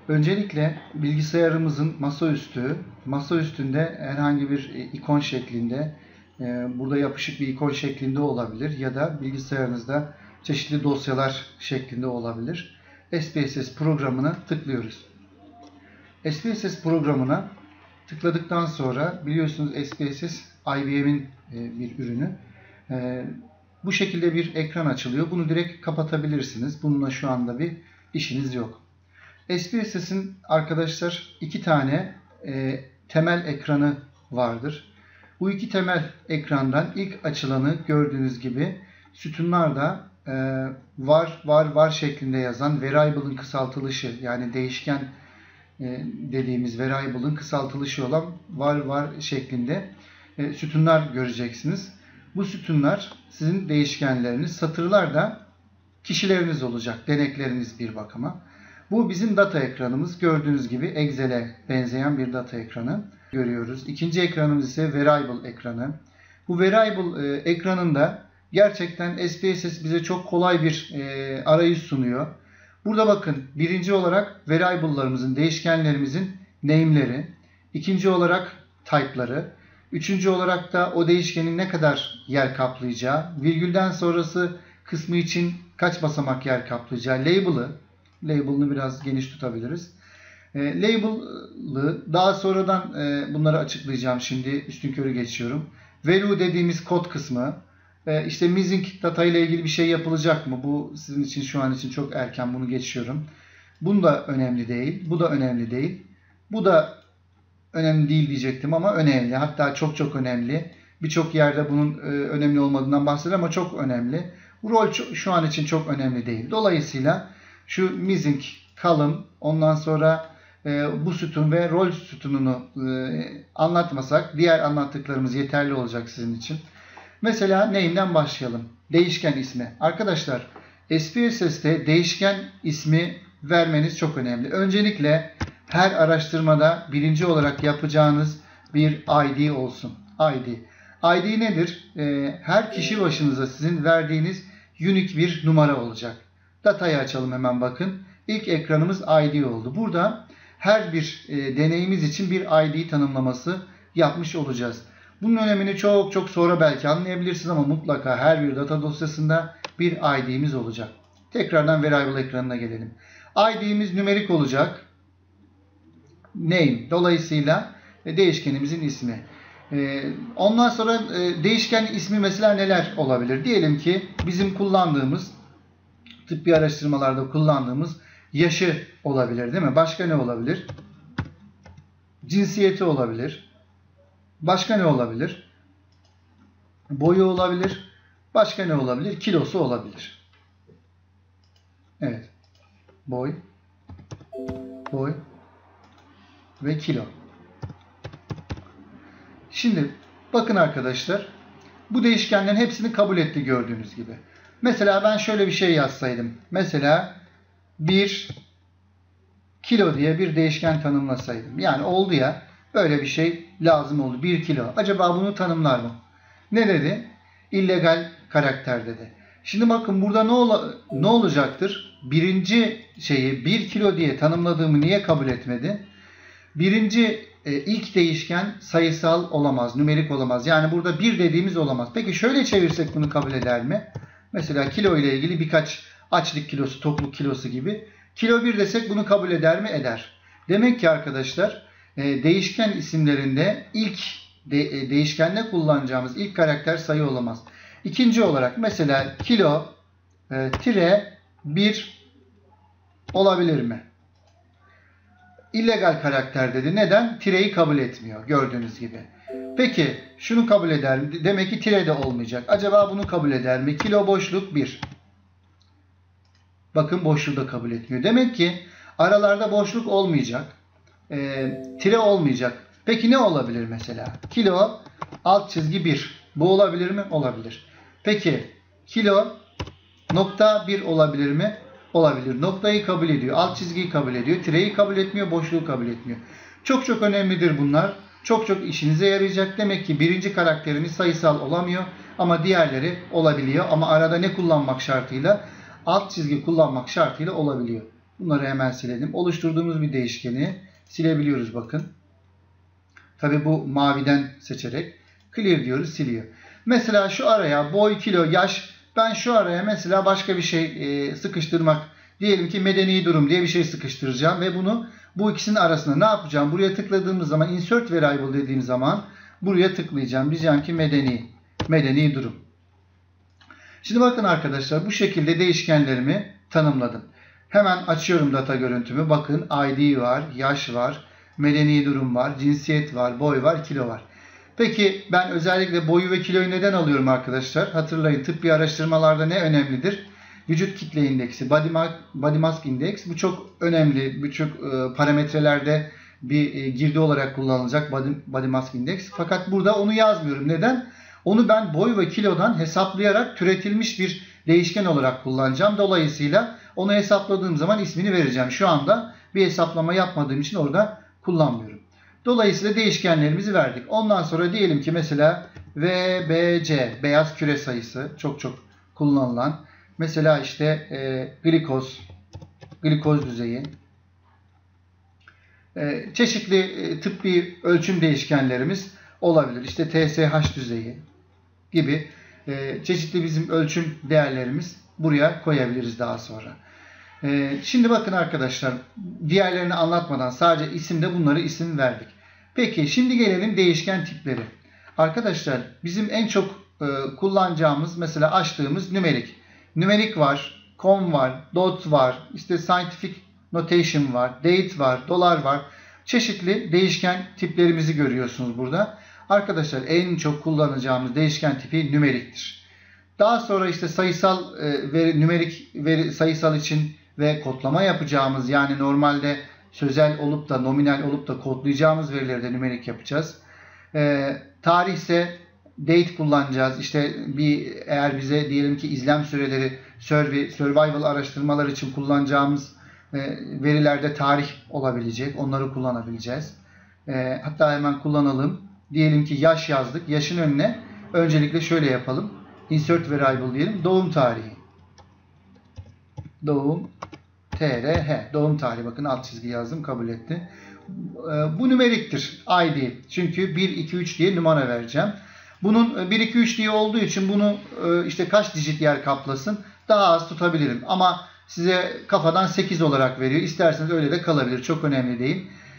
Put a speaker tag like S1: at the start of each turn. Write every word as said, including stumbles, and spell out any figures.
S1: Öncelikle bilgisayarımızın masaüstü, masa üstünde herhangi bir ikon şeklinde, burada yapışık bir ikon şeklinde olabilir ya da bilgisayarınızda çeşitli dosyalar şeklinde olabilir. S P S S programına tıklıyoruz. S P S S programına tıkladıktan sonra biliyorsunuz S P S S I B M'in bir ürünü. Bu şekilde bir ekran açılıyor. Bunu direkt kapatabilirsiniz. Bununla şu anda bir işiniz yok. S P S S'in arkadaşlar iki tane e, temel ekranı vardır. Bu iki temel ekrandan ilk açılanı gördüğünüz gibi sütunlarda e, var var var şeklinde yazan variable'ın kısaltılışı, yani değişken e, dediğimiz variable'ın kısaltılışı olan var var şeklinde e, sütunlar göreceksiniz. Bu sütunlar sizin değişkenleriniz, satırlar da kişileriniz olacak, denekleriniz bir bakıma. Bu bizim data ekranımız. Gördüğünüz gibi Excel'e benzeyen bir data ekranı görüyoruz. İkinci ekranımız ise variable ekranı. Bu variable e, ekranında gerçekten S P S S bize çok kolay bir e, arayüz sunuyor. Burada bakın, birinci olarak variable'larımızın, değişkenlerimizin name'leri, ikinci olarak type'ları, üçüncü olarak da o değişkenin ne kadar yer kaplayacağı, virgülden sonrası kısmı için kaç basamak yer kaplayacağı, label'ı, label'ını biraz geniş tutabiliriz. E, label'ı daha sonradan e, bunları açıklayacağım, şimdi üstünkörü geçiyorum. Value dediğimiz kod kısmı, e, işte missing data ile ilgili bir şey yapılacak mı? Bu sizin için şu an için çok erken, bunu geçiyorum. Bu da önemli değil, bu da önemli değil. Bu da önemli değil diyecektim ama önemli. Hatta çok çok önemli. Birçok yerde bunun e, önemli olmadığından bahsediyor ama çok önemli. Bu rol şu an için çok önemli değil. Dolayısıyla şu missing column, ondan sonra e, bu sütun ve rol sütununu e, anlatmasak diğer anlattıklarımız yeterli olacak sizin için. Mesela name'den başlayalım. Değişken ismi. Arkadaşlar S P S S'te değişken ismi vermeniz çok önemli. Öncelikle her araştırmada birinci olarak yapacağınız bir I D olsun. I D. I D nedir? E, her kişi başınıza sizin verdiğiniz unique bir numara olacak. Datayı açalım hemen, bakın. İlk ekranımız I D oldu. Burada her bir e, deneyimiz için bir I D tanımlaması yapmış olacağız. Bunun önemini çok çok sonra belki anlayabilirsiniz ama mutlaka her bir data dosyasında bir I D'miz olacak. Tekrardan variable ekranına gelelim. I D'miz nümerik olacak. Name. Dolayısıyla e, değişkenimizin ismi. E, ondan sonra e, değişken ismi mesela neler olabilir? Diyelim ki bizim kullandığımız, tıbbi araştırmalarda kullandığımız yaşı olabilir, değil mi? Başka ne olabilir? Cinsiyeti olabilir. Başka ne olabilir? Boyu olabilir. Başka ne olabilir? Kilosu olabilir. Evet. Boy. Boy. Ve kilo. Şimdi bakın arkadaşlar. Bu değişkenlerin hepsini kabul etti gördüğünüz gibi. Mesela ben şöyle bir şey yazsaydım. Mesela bir kilo diye bir değişken tanımlasaydım. Yani oldu ya, böyle bir şey lazım oldu. bir kilo. Acaba bunu tanımlar mı? Ne dedi? İllegal karakter dedi. Şimdi bakın burada ne, ol ne olacaktır? Birinci şeyi bir kilo diye tanımladığımı niye kabul etmedi? Birinci e, ilk değişken sayısal olamaz, nümerik olamaz. Yani burada bir dediğimiz olamaz. Peki şöyle çevirsek bunu kabul eder mi? Mesela kilo ile ilgili birkaç açlık kilosu, tokluk kilosu gibi. Kilo bir desek bunu kabul eder mi? Eder. Demek ki arkadaşlar e, değişken isimlerinde ilk de, e, değişkende kullanacağımız ilk karakter sayı olamaz. İkinci olarak mesela kilo e, tire bir olabilir mi? İllegal karakter dedi. Neden? Tireyi kabul etmiyor gördüğünüz gibi. Peki şunu kabul eder mi? Demek ki tire de olmayacak. Acaba bunu kabul eder mi? Kilo boşluk bir. Bakın boşluğu da kabul etmiyor. Demek ki aralarda boşluk olmayacak. E, tire olmayacak. Peki ne olabilir mesela? Kilo alt çizgi bir. Bu olabilir mi? Olabilir. Peki kilo nokta bir olabilir mi? Olabilir. Noktayı kabul ediyor. Alt çizgiyi kabul ediyor. Tireyi kabul etmiyor. Boşluğu kabul etmiyor. Çok çok önemlidir bunlar. Çok çok işinize yarayacak. Demek ki birinci karakterimiz sayısal olamıyor. Ama diğerleri olabiliyor. Ama arada ne kullanmak şartıyla? Alt çizgi kullanmak şartıyla olabiliyor. Bunları hemen silelim. Oluşturduğumuz bir değişkeni silebiliyoruz bakın. Tabi bu maviden seçerek clear diyoruz, siliyor. Mesela şu araya boy, kilo, yaş, ben şu araya mesela başka bir şey e, sıkıştırmak, diyelim ki medeni durum diye bir şey sıkıştıracağım ve bunu bu ikisinin arasında ne yapacağım? Buraya tıkladığımız zaman insert variable dediğim zaman buraya tıklayacağım. Diyeceğim ki medeni, medeni durum. Şimdi bakın arkadaşlar, bu şekilde değişkenlerimi tanımladım. Hemen açıyorum data görüntümü. Bakın I D var, yaş var, medeni durum var, cinsiyet var, boy var, kilo var. Peki ben özellikle boyu ve kiloyu neden alıyorum arkadaşlar? Hatırlayın, tıbbi araştırmalarda ne önemlidir? Vücut kitle indeksi, body mass, body mass index. Bu çok önemli. Birçok e, parametrelerde bir e, girdi olarak kullanılacak body, body mass index. Fakat burada onu yazmıyorum. Neden? Onu ben boy ve kilodan hesaplayarak türetilmiş bir değişken olarak kullanacağım. Dolayısıyla onu hesapladığım zaman ismini vereceğim. Şu anda bir hesaplama yapmadığım için orada kullanmıyorum. Dolayısıyla değişkenlerimizi verdik. Ondan sonra diyelim ki mesela V B C, beyaz küre sayısı, çok çok kullanılan. Mesela işte e, glikoz, glikoz düzeyi. E, çeşitli e, tıbbi ölçüm değişkenlerimiz olabilir. İşte T S H düzeyi gibi e, çeşitli bizim ölçüm değerlerimiz buraya koyabiliriz daha sonra. E, şimdi bakın arkadaşlar, diğerlerini anlatmadan sadece isimde bunları isim verdik. Peki şimdi gelelim değişken tipleri. Arkadaşlar bizim en çok e, kullanacağımız, mesela açtığımız nümerik. Nümerik var, com var, dot var, işte scientific notation var, date var, dolar var. Çeşitli değişken tiplerimizi görüyorsunuz burada. Arkadaşlar en çok kullanacağımız değişken tipi nümeriktir. Daha sonra işte sayısal e, veri, nümerik veri sayısal için ve kodlama yapacağımız, yani normalde sözel olup da nominal olup da kodlayacağımız verileri de nümerik yapacağız. E, tarih ise date kullanacağız. İşte bir eğer bize diyelim ki izlem süreleri, survey, survival araştırmalar için kullanacağımız e, verilerde tarih olabilecek. Onları kullanabileceğiz. E, hatta hemen kullanalım. Diyelim ki yaş yazdık. Yaşın önüne öncelikle şöyle yapalım. Insert variable diyelim. Doğum tarihi. Doğum T R H. Doğum tarihi. Bakın alt çizgi yazdım. Kabul etti. Bu nümeriktir. I D. Çünkü bir, iki, üç diye numara vereceğim. Bunun bir, iki, üç diye olduğu için bunu işte kaç dijit yer kaplasın daha az tutabilirim. Ama size kafadan sekiz olarak veriyor. İsterseniz öyle de kalabilir. Çok önemli değil.